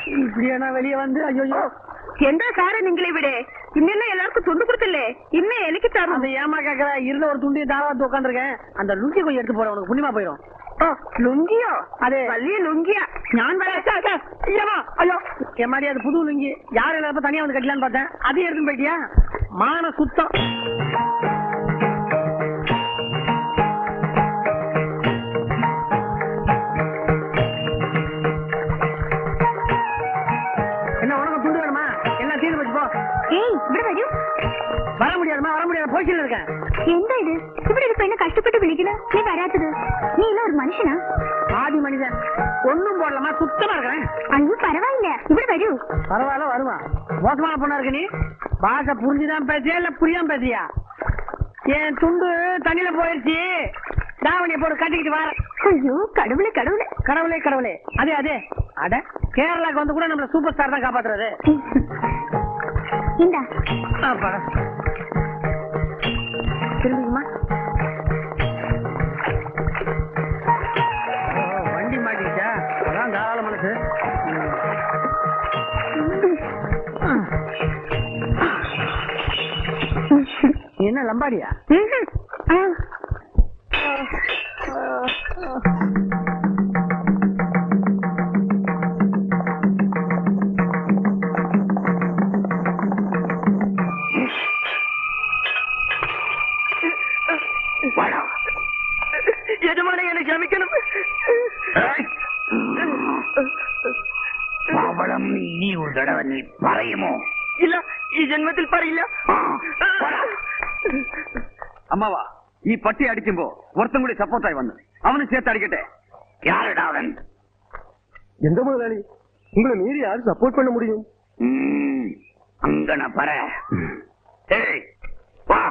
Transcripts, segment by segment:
இப்படியே நான் வெளியே வந்து ஐயோ எந்த சார நீங்களே விட இன்னும் எல்லாருக்கும் துண்டு கொடுத்தல இன்னும் எனக்கு தரும். அந்த ஏமா கேக்குற இருந்த ஒரு துண்டி தாராத்து உட்காந்துருக்கேன். அந்த லுங்கி கொஞ்சம் எடுத்து போற உனக்கு புண்ணியமா போயிடும். லுங்கியோ? அது வள்ளிய லுங்கியா? ஞான் ஐயோ என் மாதிரி அது புது லுங்கி யாரு எல்லாரும் தனியா வந்து கட்டலான்னு பார்த்தேன். அதையும் எடுத்துன்னு போயிட்டியா? மான சுத்தம். என்ன உனக்கு துண்டு வேணுமா? எல்லாம் தீர்ந்து போச்சு போ. ஏய் இப்படி வரு. வர முடியாதுமா, வர முடியாது, போய்ச்சில இருக்கேன். எந்த இது இப்படி இருக்க? என்ன கஷ்டப்பட்டு விழிக்கணும் நீ வராதது? நீ இல்ல ஒரு மனுஷனா? ஆதி மனிதன். ஒண்ணும் போடலாமா, சுத்தமா இருக்கேன். ஐயோ பரவாயில்ல, இப்படி வரு. பரவாயில்ல வருவா. மோசமான பொண்ணா இருக்கு நீ. பாஷை புரிஞ்சுதான் பேசியா இல்ல புரியாம பேசியா? என் துண்டு தண்ணியில போயிருச்சு. தாவணியை போட்டு கட்டிக்கிட்டு வர. ஐயோ கடவுளே கடவுளே கடவுளே கடவுளே. அதே அதே அட கேரளாக்கு வந்து கூட நம்மள சூப்பர் ஸ்டார் தான் காப்பாத்துறது. இந்தா திரும்பிக்குமா? வண்டி மாட்டிக்கிச்சா? அதான் தாராள மனசு. என்ன லம்பாடியா? எஜமானே என்னை க்ஷமிக்கணும். பவளம் இனி ஒரு தடவை நீ பறையுமோ? இல்ல ഈ ജന്മത്തിൽ പറയില്ല. அம்மாவா ഈ പട്ടി അടിക്കുമ്പോ ഒരുത്തം കൂടി സപ്പോർട്ടായി വന്നു. അവന് ചേർത്ത് അടിക്കട്ടെ. யாருடா அவன்? எந்த முதலாளி? உங்களை மீறி யாரும் சப்போர்ட் பண்ண முடியும்? அங்கன பர. ஏய் வா.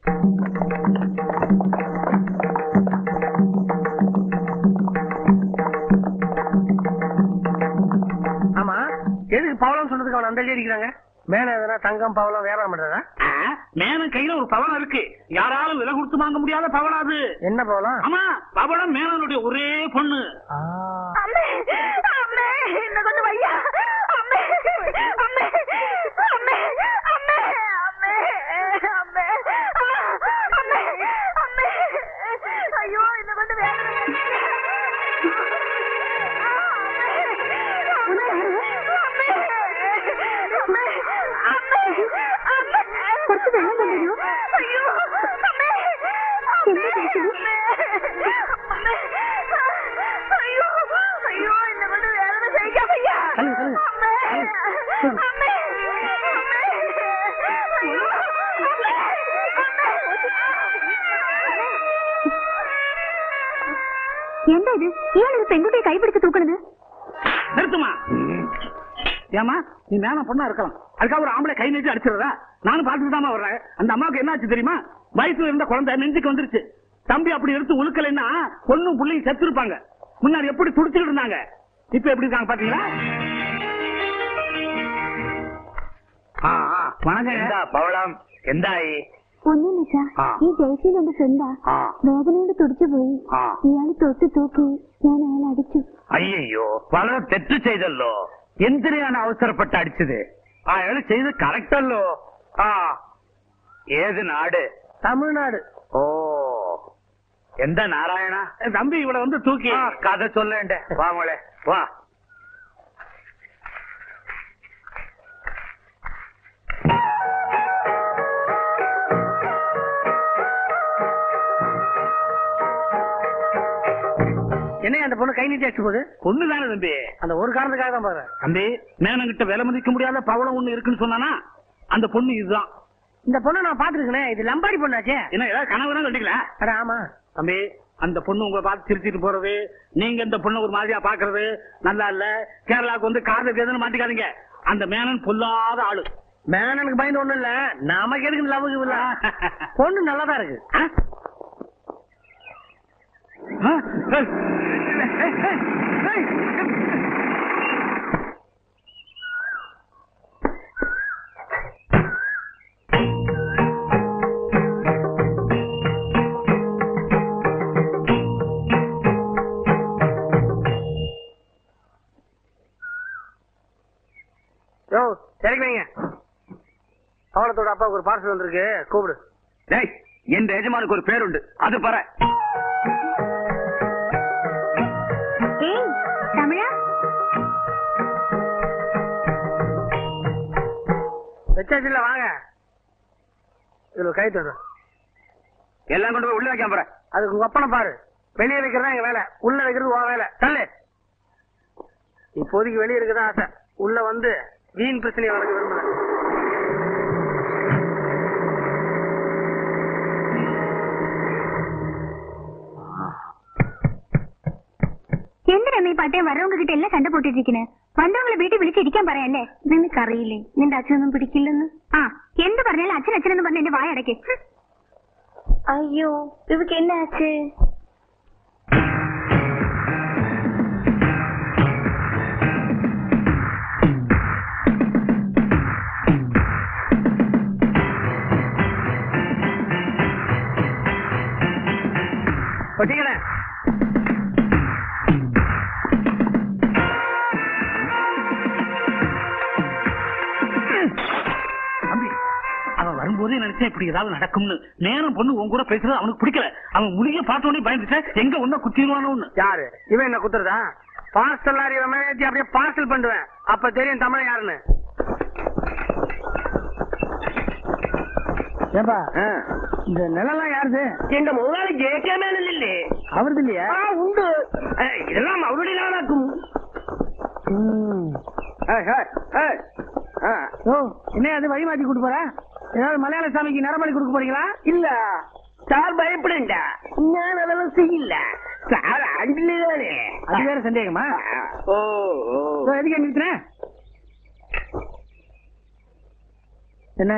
ஆமா எதுக்கு பவளம் சொல்றதுக்கு அவன் அந்த அடிக்கிறாங்க? மேல எதனா தங்கம் பவளம் வியாபாரம் பண்றதா? மேனன் கையில ஒரு பவளம் இருக்கு. யாராலும் விலை கொடுத்து வாங்க முடியாத பவளம் அது. என்ன பவளம்? ஆமா பவளம் மேனனுடைய ஒரே பொண்ணு. அம்மே அம்மே என்ன கொஞ்சம் வையா. அம்மே அம்மே அம்மே அம்மே அம்மே அம்மே அம்மே அம்மே ஐயோ என்ன கொஞ்சம் வேற. കുറച്ച് വെള്ളം കൊണ്ടുവരൂ. അയ്യോ അമ്മേ എന്താ കഴിച്ചത്? അയ്യോ അയ്യോ എന്നെ കൊണ്ട് വേദന സഹിക്കാൻ വയ്യ. അമ്മേ അമ്മേ അയ്യോ എന്താ ഇത്? ഇയാളൊരു പെൺകുട്ടിയെ കൈപിടിച്ച് തൂക്കണത്? நிறுத்துமா. ஏமா நீ மேல பொண்ணா இருக்கலாம், அதுக்காக ஒரு ஆம்பளை கை நீட்டி அடிச்சிருந்தா? நானும் பாத்துட்டு தான் வர்றேன். அந்த அம்மாவுக்கு என்ன ஆச்சு தெரியுமா? வயசுல இருந்த குழந்தை நெஞ்சுக்கு வந்துருச்சு. தம்பி அப்படி எடுத்து உழுக்கலைன்னா பொண்ணும் புள்ளையும் செத்து இருப்பாங்க. முன்னாடி எப்படி துடிச்சுட்டு இருந்தாங்க, இப்ப எப்படி இருக்காங்க பாத்தீங்களா? வணக்கம். பவளம் എന്തായി? ഒന്നുമില്ല സാർ, ഈ ജയശീൽ എന്റെ ഫ്രണ്ടാ. വേദന കൊണ്ട് തുടിച്ചുപോയി. ഇയാള് തൊട്ട് തൂക്കി ഞാൻ അയാളെ അടിച്ചു. അയ്യോ വളരെ തെറ്റ് ചെയ്തല്ലോ. എന്തിനാണ് അവസരപ്പെട്ട് അടിച്ചത്? അയാൾ ചെയ്ത് കറക്റ്റല്ലോ. ഏത് നാട്? தமிழ்நாடு. ഓ എന്താ നാരായണ തമ്പി ഇവിടെ വന്ന് തൂക്കി കഥ ചൊല്ലേണ്ടേ. വാ മോളെ വാ. என்ன அந்த பொண்ணு கை நீட்டி அடிச்சு போகுது? பொண்ணுதானே தம்பி, அந்த ஒரு காரணத்துக்காக தான் பாக்குறேன். தம்பி மேனங்கிட்ட விலை மதிக்க முடியாத பவளம் ஒண்ணு இருக்குன்னு சொன்னானா அந்த பொண்ணு இதுதான். இந்த பொண்ணை நான் பாத்துருக்கேன். இது லம்பாடி பொண்ணாச்சே. என்ன ஏதாவது கனவுதான் கண்டிக்கல? அட ஆமா தம்பி, அந்த பொண்ணு உங்களை பார்த்து சிரிச்சிட்டு போறது, நீங்க இந்த பொண்ணு ஒரு மாதிரியா பாக்குறது நல்லா இல்ல. கேரளாவுக்கு வந்து காதல் எதுன்னு மாட்டிக்காதீங்க. அந்த மேனன் பொல்லாத ஆளு. மேனனுக்கு பயந்து ஒண்ணும் இல்ல, நமக்கு எதுக்கு லவ் இல்ல. பொண்ணு நல்லாதான் இருக்கு. யோ சரிக்கு வைங்க. பவளத்தோட அப்பாவுக்கு ஒரு பார்சல் வந்திருக்கு, கூப்பிடு. டேய், என் எஜமானுக்கு ஒரு பேர் உண்டு, அது பாரு. ஏய் தமிழா, வச்சாச்சுல, வாங்க. இதுல கை தோடு. எல்லாம் கொண்டு போய் உள்ள வைக்காம போற. அதுக்கு உங்க அப்பனை பாரு. வெளியே வைக்கிறதா எங்க வேலை, உள்ள வைக்கிறது உன் வேலை. தள்ளு. இப்போதைக்கு வெளியே இருக்குதான் ஆசை, உள்ள வந்து வீண் பிரச்சனையை வளர்க்க விரும்புறேன். എന്ത് രമേ പാട്ടെ വരവങ്ക കിட்ட എല്ലാം സണ്ട പോട്ടിട്ടിരിക്കണേ. വന്നവങ്ങളെ വീട്ടിൽ വിളിച്ചിരിക്കാൻ പറയാല്ലേ? നിനക്കറിയില്ലേ നിന്റെ അച്ഛനൊന്നും പിടിക്കില്ലെന്ന്? ആ, എന്ത് പറഞ്ഞാലും അച്ഛൻ അച്ഛനെന്ന് പറഞ്ഞ എന്റെ വായ അടയ്ക്ക്. അയ്യോ, ഇവക്ക് എന്നാ ആச்சு? ஒட்டிக்கணே. அவன் வரும்போதே நினைச்சேன் இப்படி ஏதாவது நடக்கும்னு. நேரம் பொண்ணு உன் கூட பேசுறது அவனுக்கு பிடிக்கல. அவன் முடிய பார்த்தோன்னே பயந்துட்டேன், எங்க ஒன்ன குத்திடுவானு. யாரு இவன்? என்ன குத்துறதா? பார்சல் லாரி மேலேத்தி அப்படியே பார்சல் பண்ணுவேன், அப்ப தெரியும் தமிழ் யாருன்னு. ஏப்பா, இந்த நிலம் யாருது? எங்க முதலாளி ஜெயக்காம இல்ல, அவருது இல்லையா? உண்டு, இதெல்லாம் அவருடைய நாளாக்கும். என்ன அது வழி மாத்தி கூட்டு போற? ஏதாவது மலையாள சாமிக்கு நரபலி கொடுக்க போறீங்களா? இல்ல சார், பயப்படா, நான் அதெல்லாம் செய்யல சார், அண்டில்தானே. அது வேற சந்தேகமா? எதுக்கு நிறுத்தின? என்ன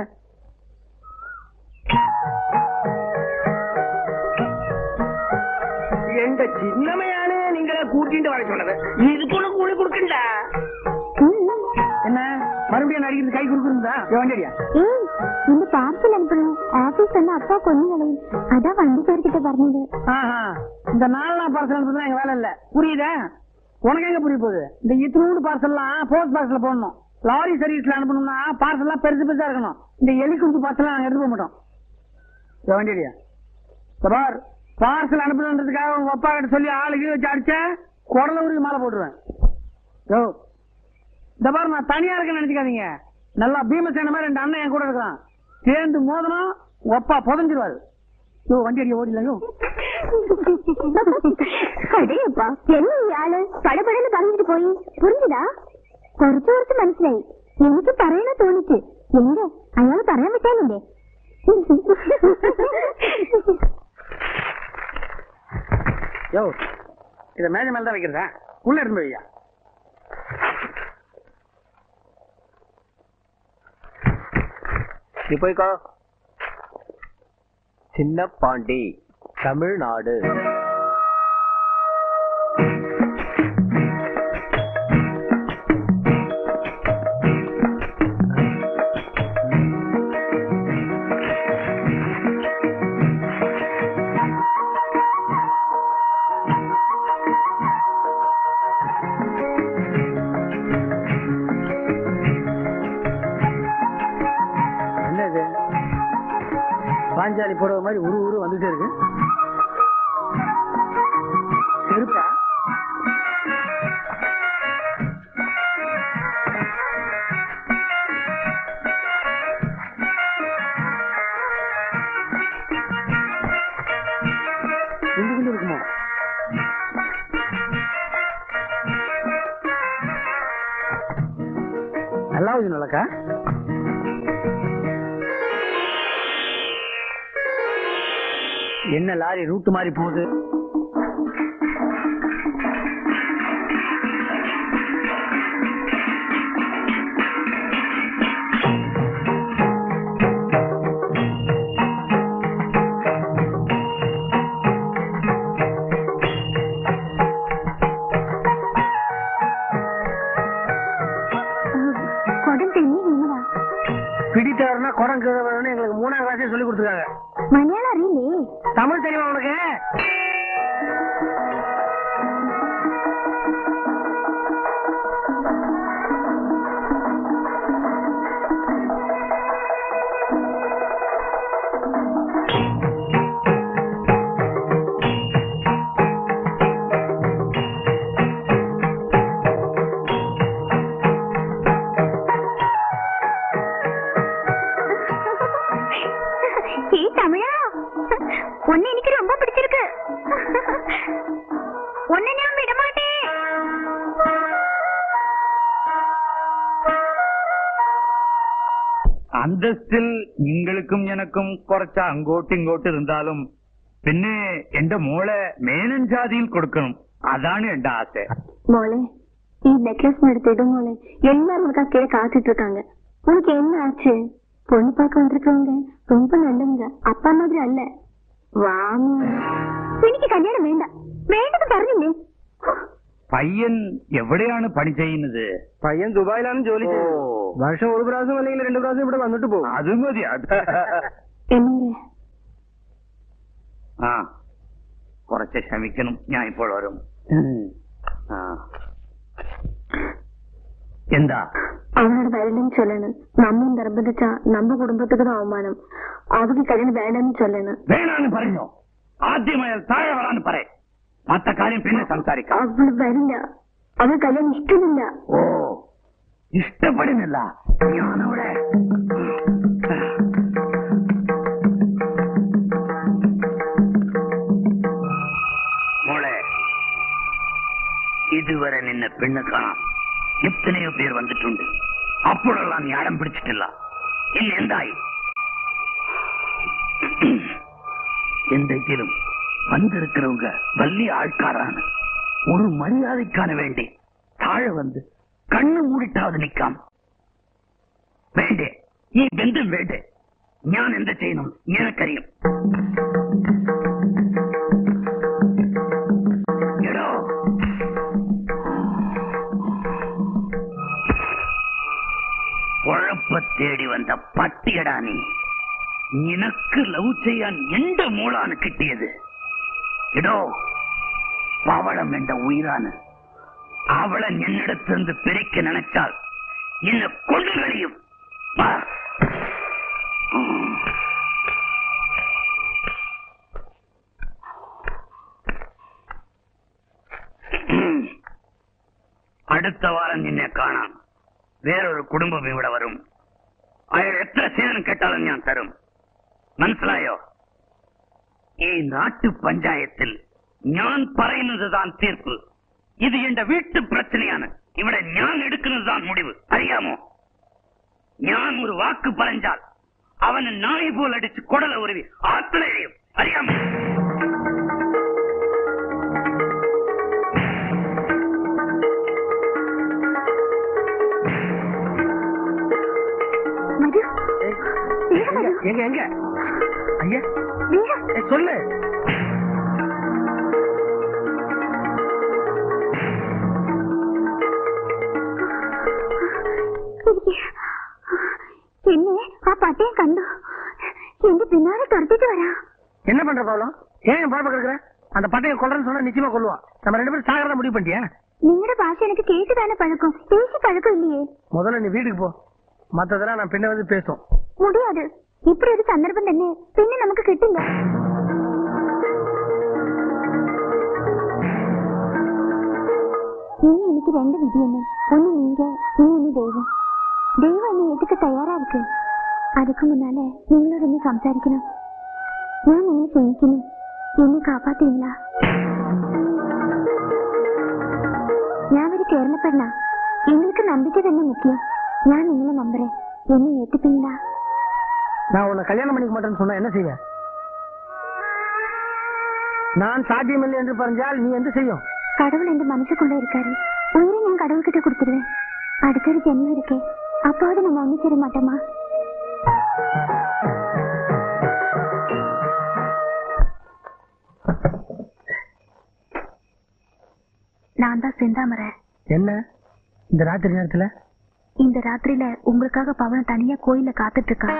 எந்த சின்னமையான நீங்களே கூட்டிட்டு வர சொன்னது? இதுக்கு ஒண்ணு கூலி கொடுக்கல. என்ன மறுபடியும் நடிக்கிறது கை கொடுக்குறா? வேண்டியா? ஏய், இந்த பார்சல் அனுப்பணும். ஆபீஸ் வந்து அப்பா கொண்டு அதான் வண்டிக்கார்கிட்ட പറഞ്ഞது. இந்த 4 பார்சல் அனுப்புறது எங்க வேலை இல்ல, புரியுதா? உனக்கு எங்க புரிய போகுது? இந்த இத்தனூண்டு பார்சல்லாம் போஸ்ட் பாக்ஸ்ல போடணும். லாரி சர்வீஸ்ல அனுப்பணும்னா பார்சல்லாம் பெருசு பெருசா இருக்கணும். இந்த எலி குஞ்சு பார்சல்லாம் நாங்க எடுத்து போக மாட்டோம். வேண்டியா? பார், பார்சல் அனுப்பணுன்றதுக்காக உங்க அப்பா கிட்ட சொல்லி ஆளுக்கு வச்சு அடிச்ச குடல உருவி மாலை போட்டுருவேன். யோ, இந்த பாரு, நான் தனியா இருக்கேன்னு நினைச்சுக்காதீங்க. நல்லா பீமசேன மாதிரி 2 அண்ணன் என் கூட இருக்கான். சேர்ந்து மோதணும், ஒப்பா புதஞ்சிருவாரு. யோ, வண்டி அடிக்க ஓடிலையோ. അടേപ്പാ, என்ன ആള് പടപടന്ന് പറഞ്ഞിട്ട് പോയി. പുരിഞ്ഞതാ? കുറച്ചു മനസ്സിലായി. എനിക്ക് പറയണ തോന്നിച്ച്. എങ്ക അയാൾ പറയാൻ പറ്റാനില്ലേ? யோ, இத மேஜை மேல தான் வைக்கிறதா? உள்ள இருந்து வையா. நீ போய்க்கோ. சின்ன பாண்டி, தமிழ்நாடு. பாஞ்சாலி போடுற மாதிரி உரு வந்துட்டே இருக்கு. செருப்பா? குண்டு இருக்குமோ? நல்லா நல்லக்கா. என்ன லாரி ரூட் மாதிரி போகுது? பிடித்தவர்னா குடம் கிழவர்னு எங்களுக்கு 3ஆம் கிளாஸே சொல்லி கொடுத்துருக்காங்க. மலையாளம் அறியிலே? தமிழ் தெரியுமா உனக்கு? അന്തസ്തിൽ നിങ്ങൾക്കും എനക്കും കുറച്ച് അങ്ങോട്ടും ഇങ്ങോട്ടും ഇരുന്നാലും പിന്നെ എന്റെ മോളെ മേനൻ ജാതിയിൽ കൊടുക്കണം. അതാണ് എന്റെ ആശ. മോളെ ഈ നെக்லஸ் எடுத்துடும் മോളെ. எல்லாரும் உனக்கு கீழே காத்துட்டு இருக்காங்க. உனக்கு என்ன ஆச்சு? பொண்ணு பார்க்க வந்திருக்கவங்க ரொம்ப நல்லவங்க, அப்பா மாதிரி அல்ல. வாமா, എനിക്ക് കല്യാണം വേണ്ട. വേണ്ടെന്ന് പറഞ്ഞില്ലേ? പയ്യൻ എവിടെയാണ് പണി ചെയ്യുന്നത്? പയ്യൻ ദുബായിലാണ് ജോലി ചെയ്യുന്നത്. വർഷം ഒരു പ്രാവശ്യം അല്ലെങ്കിൽ 2 പ്രാവശ്യം ഇവിടെ വന്നിട്ട് പോകും. അത് മതി. என்னங்க ആ കുറച്ച് ക്ഷമിക്കണം, ഞാൻ ഇപ്പോൾ വരും. എന്താ? அவனோட வேலைன்னு சொல்லணும். நம்ம നിർബന്ധിച്ചാ நம்ம കുടുംബத்துக்கு தான் அவமானம். അവർക്ക് കല്യാണം വേണ്ടെന്ന് சொல்லணும். വേണമെന്ന് പറഞ്ഞോ? ആദ്യമായി താഴെ വരാന്ന് പറ. മറ്റ കാര്യം പിന്നെ സംസാരിക്കാം. അവള് വരില്ല. അവൾ കല്യാണം ഇഷ്ടമില്ല. ഓ, ഇഷ്ടപ്പെടുന്നില്ല. ഞാനവിടെ മോളെ, ഇതുവരെ നിന്നെ പെണ്ണ് കാണാം എത്രയോ പേർ വന്നിട്ടുണ്ട്. അപ്പോഴെല്ലാം നീ അടം പിടിച്ചിട്ടില്ല. ഇല്ല, എന്തായി? എന്തെങ്കിലും வந்திருக்கிறவங்க வள்ளி ஆட்காரான ஒரு மரியாதைக்கான வேண்டி தாழ வந்து கண்ணு மூடிட்டாவது நிக்காம വേണ്ടേ? ഈ ബന്ധം വേണ്ടേ? ഞാൻ എന്താ ചെയ്യണം എനിക്കറിയാം. എടോ, കുഴപ്പ തേടി വന്ന പട്ടിയടാ നീ. നിനക്ക് ലവ് ചെയ്യാൻ എന്റെ മോളാണ് കിട്ടിയത്. എടോ, പവളം എന്റെ ഉയരാണ്. അവളെ എന്നിടത്തുനിന്ന് പിരിക്ക നനച്ചാൽ എന്നെ കൊണ്ടു കഴിയും. അടുത്ത വാരം നിന്നെ കാണാം. വേറൊരു കുടുംബം ഇവിടെ വരും. അയാൾ എത്ര സേവനം കേട്ടാലും ഞാൻ തരും. മനസ്സിലായോ? ഈ നാട്ടു പഞ്ചായത്തിൽ ഞാൻ പറയുന്നതാണ് തീർപ്പ്. ഇത് എന്റെ വീട്ടു പ്രശ്നയാണ്. ഇവിടെ ഞാൻ എടുക്കുന്നതാണ് മുടിവ്. അറിയാമോ? ഞാൻ ഒരു വാക്ക് പറഞ്ഞാൽ അവന് നായി പോൽ അടിച്ച് കൊടല ഉരുവി ആത്മനയും. അറിയാമോ? எங்க எங்க ஐயா சொல்லு. என்ன ஆ பட்டையும் கண்டு எந்த பின்னாடி துரத்திட்டு வரா. என்ன பண்ற பாவலம்? ஏன் பாப்பா கேக்குற? அந்த பட்டையை கொல்றேன்னு சொன்னா நிச்சயமா கொல்லுவான். நம்ம 2 பேரும் சாகிறத முடிவு பண்ணிட்டியா? നിങ്ങളുടെ ഭാഷ എനിക്ക് കേട്ടുതാനെ പഴക്കം, பேசி പഴക്കം இல்லையே. முதல்ல நீ வீட்டுக்கு போ. மத்ததெல்லாம் நான் பின்ன வந்து பேசும். முடியாது. இப்படி ஒரு சந்தர்ப்பம் തന്നെ പിന്നെ നമുക്ക് കിട്ടില്ല. இனி எனக்கு 2 விதி என்ன. ஒன்னு நீங்க, இன்னொன்னு தெய்வம். தெய்வம் என்னை ஏத்துக்க தயாரா இருக்கு. அதுக்கு முன்னால நீங்களோட ഒന്ന് സംസാരിക്കണം. ഞാൻ നിങ്ങളെ സ്നേഹിക്കുന്നു. എന്നെ കാപ്പാത്തീங்களா? ഞാൻ ഒരു കേരള പെണ്ണാ. എங்களுக்கு நம்பிக்கை തന്നെ முக்கியம். ഞാൻ നിങ്ങളെ നമ്പുறேன். എന്നെ ஏத்துப்பீங்களா? நான் உன்னை கல்யாணம் பண்ணிக்க மாட்டேன்னு சொன்னா என்ன செய்வேன்? நான் சாத்தியமில்லை என்று பறஞ்சால் நீ என்ன செய்யும்? கடவுள் என் மனசுக்குள்ள இருக்காரு. உயிரை நான் கடவுள்கிட்ட கொடுத்துருவேன். அடுத்த ஒரு ஜென்மம் இருக்கே, அப்பாவது நம்ம ஒண்ணு சேர மாட்டோமா? நான் தான் செந்தாமரை. என்ன இந்த ராத்திரி நேரத்துல? இந்த ராத்திரியில உங்களுக்காக பவன் தனியா கோயில காத்துட்டு இருக்கா.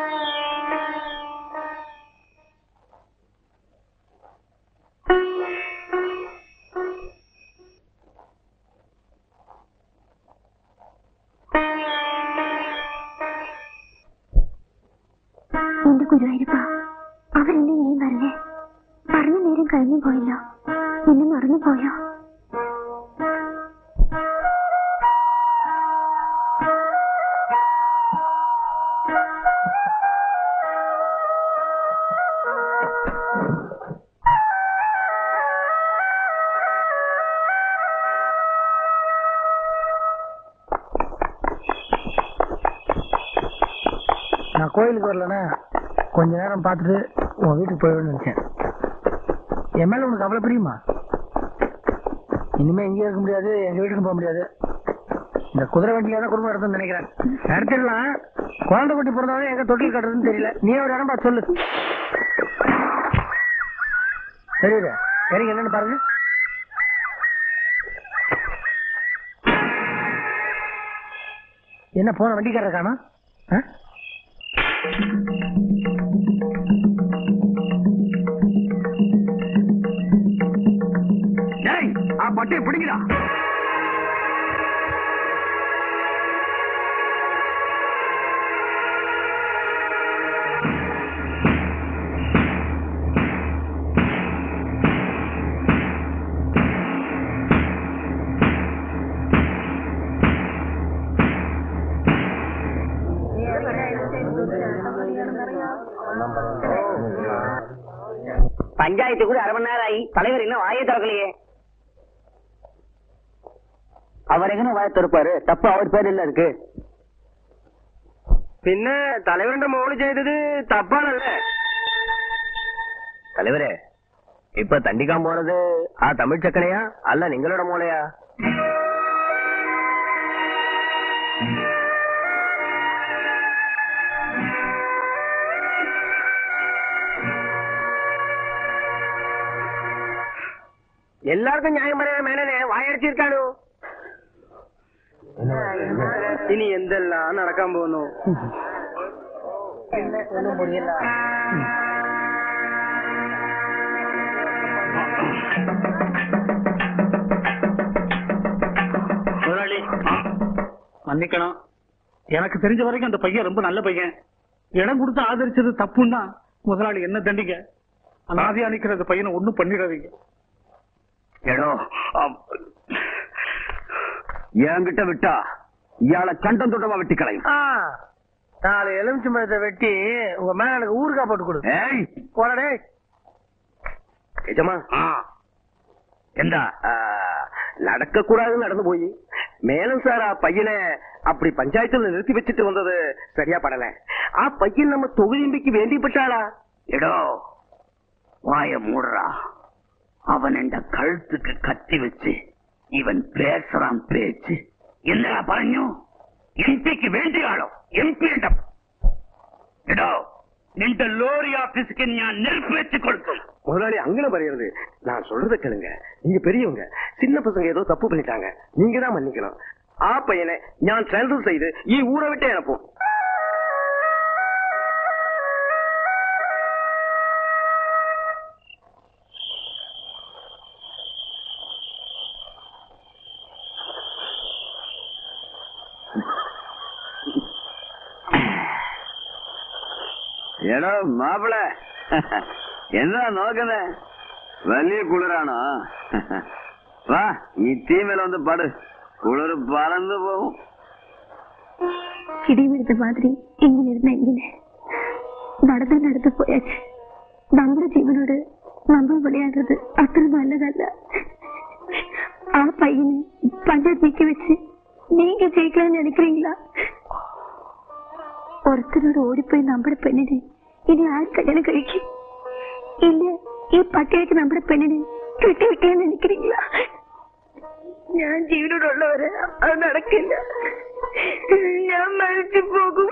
എന്റെ ഗുരുവായൂരപ്പ, അവരെന്നെ ഇനിയും വരണേ. പറഞ്ഞ നേരം കഴിഞ്ഞു പോയല്ലോ. എന്നെ മറന്നു പോയോ? நான் கோயிலுக்கு வரலன்னா கொஞ்ச நேரம் பார்த்துட்டு உன் வீட்டுக்கு போயிடுவேன்னு நினைச்சேன். என் மேல உனக்கு அவ்வளவு பிரியுமா? இனிமே எங்கேயும் இருக்க முடியாது, எங்க வீட்டுக்கு போக முடியாது. இந்த குதிரை வண்டியில தான் குடும்பம் நடத்துன்னு நினைக்கிறேன். நடத்திடலாம். குழந்தை குட்டி பிறந்தவங்க எங்க தொட்டில் கட்டுறதுன்னு தெரியல. நீ ஒரு இடம் பார்த்து சொல்லு. தெரியுது எனக்கு என்னன்னு பாருங்க. என்ன போன வண்டிக்காரர் காணோம்? பட்டையை பிடிக்கிறா. பஞ்சாயத்து கூட அரை மணி நேரம் ஆகி தலைவர் இன்னும் வாயை திறக்கலையே. அவர் எங்கன்னு வாயை திறப்பாரு? தப்பு அவர் பேர் இல்ல இருக்கு. பின்ன தலைவருடைய മോള് ചെയ്തത് തപ്പാണല്ല. தலைவரே, இப்ப தண்டிக்காம போனது ஆ தமிழ் சக்கனையா அல்ல നിങ്ങളുടെ മോളെയാ? எல்லாருக்கும் நியாயம் പറയാൻ മേനനെ വായടച്ചിരിക്കാണോ? ഇനി എന്തെല്ലാം നടക്കാൻ പോകുന്നു? மன்னிக்கணும், எனக்கு தெரிஞ்ச வரைக்கும் அந்த பையன் ரொம்ப நல்ல பையன். இடம் கொடுத்து ஆதரிச்சது தப்புன்னா முதலாளி என்ன தண்டிக்க. அனாதையா நிக்கிற அந்த பையனை ஒண்ணும் பண்ணிடாதீங்க. என்கிட்ட விட்டா இயாள கண்டம் தொட்டமா வெட்டி களையும். 4 எலுமிச்சை மரத்தை வெட்டி உங்க மேல எனக்கு ஊறுகாய் போட்டு கொடு. போடே எஜமா, എന്താ நடக்க கூடாதுன்னு நடந்து போய் மேலும் சார் ஆ பையனை அப்படி பஞ்சாயத்துல நிறுத்தி வச்சுட்டு வந்தது சரியா படல. ஆ பையன் நம்ம தொகுதிக்கு வேண்டிப்பட்டாளா? എടോ വായ മൂടറാ. അവൻ എന്റെ കഴുത്തുക്ക് കത്തി വെച്ച് ഇവൻ പേസറാൻ പേച്ച് എന്താ പറഞ്ഞു? എം പിക്ക് വേണ്ടിയാണോ? എം പിയുടെ എടോ നിന്റെ ലോറി ஆபீஸ்க்கு ഞാൻ நெருப்பு வச்சு கொடுக்கும். முதலாளி அங்கன பரையிறது. நான் சொல்றத கேளுங்க. நீங்க பெரியவங்க, சின்ன பசங்க ஏதோ தப்பு பண்ணிட்டாங்க, நீங்க தான் மன்னிக்கணும். ஆ பையனை நான் ட்ரான்ஸ்ஃபர் செய்து ஊரை விட்டு அனுப்பும். എടോ മാപ്പിള, എന്താ നോക്കുന്നേ? വലിയ കുളിരാണോ? വാ, ഈ തീമേല വന്ന് പട്, കുളിർ പറന്നു പോവും. ഇടിവിടുത്ത മാതിരി എങ്ങനെ ഇരുന്ന എങ്ങനെ നടന്നു പോയാച്ച് നമ്മുടെ ജീവനോട് നമ്മൾ വിളയാടുന്നത് അത്ര നല്ലതല്ല. ആ പയ്യനെ പഞ്ചായത്ത് വെച്ച് நீங்க ஜெயிக்கலாம்னு நினைக்கிறீங்களா? ஒருத்தரோட ஓடிப்போய் നമ്മുടെ പെണ്ണിനെ ഇനി ആര് കല്യാണം കഴിക്കും? ഇല്ല, ഈ പട്ടികയ്ക്ക് നമ്മുടെ പെണ്ണിനെ കെട്ടിവെക്കാന്ന് നിனைக்கிறீங்களா? ഞാൻ ജീവനോടുള്ളവരെ അത് നടക്കില്ല. ഞാൻ മരിച്ചു പോകും.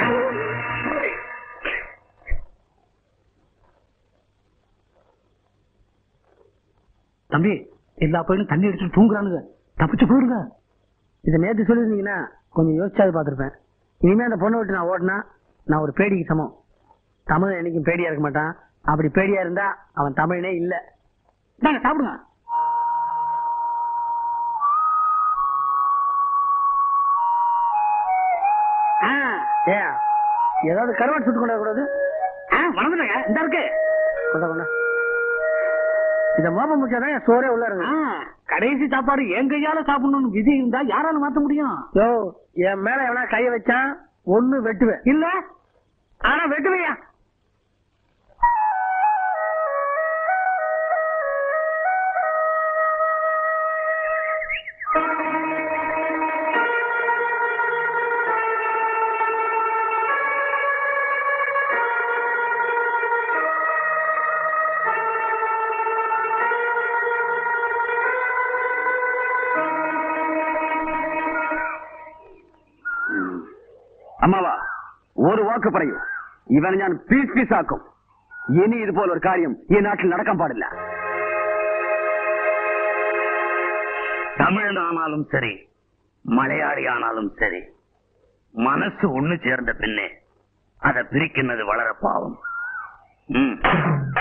தம்பி, எல்லா பையனும் தண்ணி அடிச்சுட்டு தூங்குறானுங்க, தப்பிச்சு போயிடுங்க. இதை நேற்று சொல்லியிருந்தீங்கன்னா கொஞ்சம் யோசிச்சாது பார்த்துருப்பேன். இனிமே அந்த பொண்ணை விட்டு நான் ஓட்டினா நான் ஒரு பேடிக்கு சமம். தமிழ் என்னைக்கும் பேடியா இருக்க மாட்டான். அப்படி பேடியா இருந்தா அவன் தமிழனே இல்ல. நாங்க சாப்பிடுங்க. ஏதாவது கருவாட்டு சுட்டு கொண்டா கூடாது. மறந்துடுங்க, இந்த இருக்கு கொண்டா கொண்டா. இத மோப்பம் முடிச்சாதான் என் சோறே உள்ள இருக்கு. கடைசி சாப்பாடு என் கையால சாப்பிடணும்னு விதி இருந்தா யாரால மாத்த முடியும்? யோ, என் மேல எவனா கைய வச்சான் ஒண்ணு வெட்டுவேன். இல்ல ஆனா வெட்டுவையா? അമ്മാവാ ഒരു വാക്ക് പറയൂ ഇവനെ ഞാൻ പീസ് പീസാക്കും ഇനി ഇതുപോലെ ഒരു കാര്യം ഈ നാട്ടിൽ നടക്കാൻ പാടില്ല தமிழனானாலும் சரி மலையாளியானாலும் சரி மனசு ஒண்ணு சேர்ந்த பின்னே அதை பிரிக்கிறது வளர பாவம்